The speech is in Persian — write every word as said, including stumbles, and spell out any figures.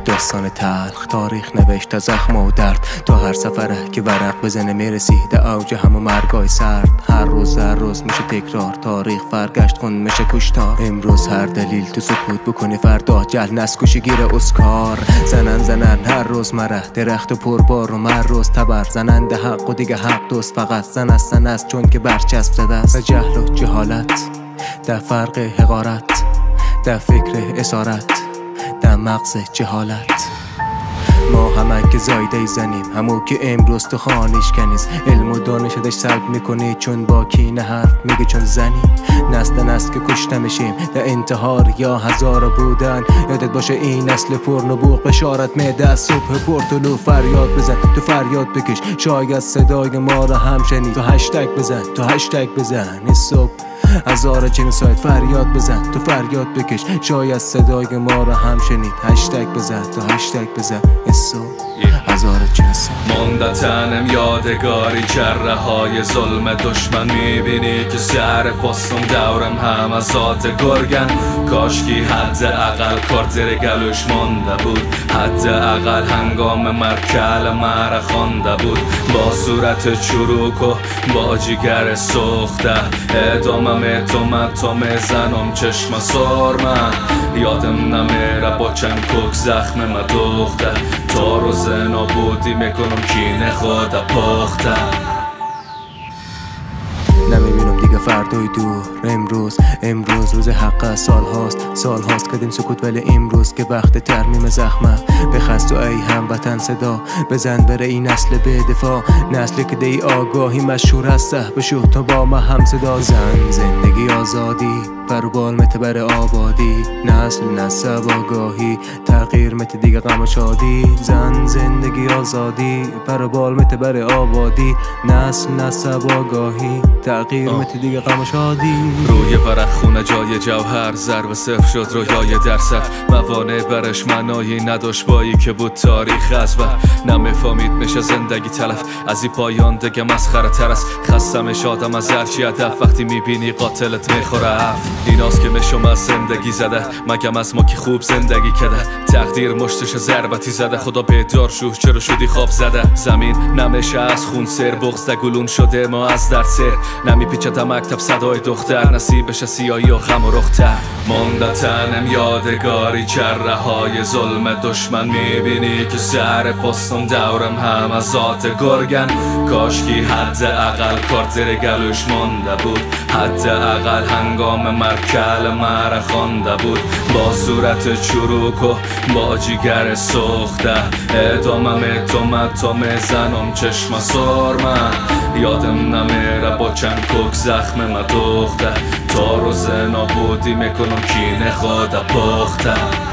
داستان تلخ تاریخ نوشت از زخم و درد تا هر سفره که ورق بزنه میرسی ده اوج همه مرگای سرد. هر روز هر روز میشه تکرار تاریخ فرگشت خون میشه کشتار. امروز هر دلیل تو سکوت بکنی فردا جهل نسکوشی گیر اسکار. زنن زنن هر روز مره درخت و پربار و مر روز تبر زننده حق و دیگه حق دوست فقط زن است زن است چون که برچسب زده است. جهل و جهالت در فرق حقارت در فکر اسارت در مغز جهالت. ما همه که زایده زنیم همو که امروز تو خانش کنیز علم و دانش ازش سلب میکنی چون با کینه حرف میگه چون زنی. نسل نسل که کشته میشیم در انتحار یا هزار بودن. یادت باشه این نسل پرنبوغ بشارت میده از صبح پرتلو. فریاد بزن تو فریاد بکش شاید صدای ما را هم شنید. تو هشتگ بزن تو هشتگ بزن این صبح هزار جنسایت. فریاد بزن تو فریاد بکش شاید صدای ما را هم شنید. هشتگ بزن تو هشتگ بزن این صبح هزار جنسایت. مونده تنم یادگاری چره های ظلم دشمن میبینی که سر پستم دورم هم از ذات گرگن. کاشکی حد اقل کارت زیر گلوش مانده بود. حد اقل هنگام مرکل مرا خوانده بود. با صورت چروک و با جگر سوخته ادامه تو من تو میزنم چشم سرمه. یادم نمیره با چند کوک زخم مدوخته. تا روز نابودی میکنم کینه خود پخته. نمیبینم دیگه فردای دور. امروز امروز روز حق سال هاست سال هاست کدیم سکوت ولی امروز که وقت ترمیم زخمه. بخست و ای هموطن صدا بزن بره این نسل به دفاع. نسلی که دی آگاهی مشهور هسته بشو تا با ما هم صدا. زن زندگی آزادی پروبال مت بر آبادی. نسل نسب آگاهی تغییر مت دیگه غم و شادی. زن زندگی آزادی پروبال مت بر آبادی. نسل نسب آگاهی تغییر مت دیگه غم و شادی. روی ورق خونه جای جوهر ضرب صفر شد رویای درصد. موانع برش منایی نداشت بایی که بود تاریخ از بر. نمیفهمید میشه زندگی تلف از ای پایان دیگه مسخره تر است. خستم شادم از هرچی هدف وقتی میبینی قاتلت میخوره اف. ایناست که میشم از زندگی زده مگم از ما که خوب زندگی کده. تقدیر مشتش ضربتی زده خدا بیدار شو چرا شدی خواب زده. زمین نمیشه از خون سر بغض گلون شده ما از در سر. نمیپیچه تا مکتب صدای دختر نصیبش سیایی و غم و رختر. مونده تنم یادگاری چره های ظلم دشمن میبینی که سر پستم دورم هم از ذات گرگن. کاشکی حد اقل کارت زیر گلوش مانده بود. حد اقل هنگام مرکل مرا خوانده بود. با صورت چروک و با جگر سوخته ادامه تو من تو میزنم چشم سرمه. یادم نمیره با چند کوک زخم مدوخته. تا روز نابودی میکنم کینه خود پخته.